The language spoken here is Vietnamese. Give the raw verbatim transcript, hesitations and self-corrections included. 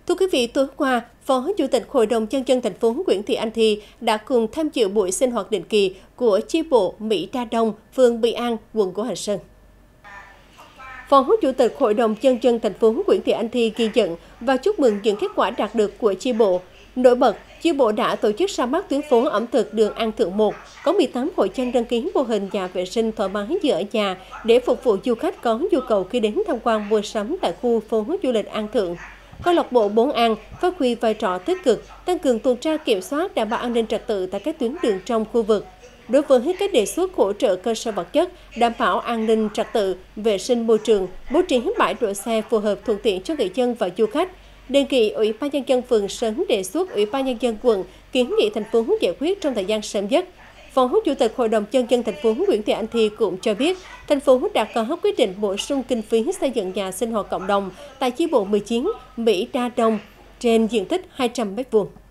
Thưa quý vị, tối qua, Phó Chủ tịch Hội đồng Nhân dân thành phố Nguyễn Thị Anh Thi đã cùng tham dự buổi sinh hoạt định kỳ của chi bộ Mỹ Đa Đông, phường Mỹ An, quận Ngũ Hành Sơn. Phó Chủ tịch Hội đồng Nhân dân thành phố Nguyễn Thị Anh Thi ghi nhận và chúc mừng những kết quả đạt được của chi bộ. Nổi bật, chi bộ đã tổ chức ra mắt tuyến phố ẩm thực đường An Thượng một, có mười tám hội dân đăng ký mô hình nhà vệ sinh thoải mái như ở nhà để phục vụ du khách có nhu cầu khi đến tham quan mua sắm tại khu phố du lịch An Thượng. Câu lạc bộ bốn An phát huy vai trò tích cực, tăng cường tuần tra kiểm soát đảm bảo an ninh trật tự tại các tuyến đường trong khu vực. Đối với các đề xuất hỗ trợ cơ sở vật chất, đảm bảo an ninh trật tự, vệ sinh môi trường, bố trí bãi đỗ xe phù hợp thuận tiện cho người dân và du khách, đề nghị Ủy ban Nhân dân phường sớm đề xuất Ủy ban Nhân dân quận kiến nghị thành phố giải quyết trong thời gian sớm nhất. Phó Chủ tịch Hội đồng Nhân dân thành phố Nguyễn Thị Anh Thi cũng cho biết, thành phố đã có quyết định bổ sung kinh phí xây dựng nhà sinh hoạt cộng đồng tại chi bộ mười chín Mỹ Đa Đông trên diện tích hai trăm mét vuông.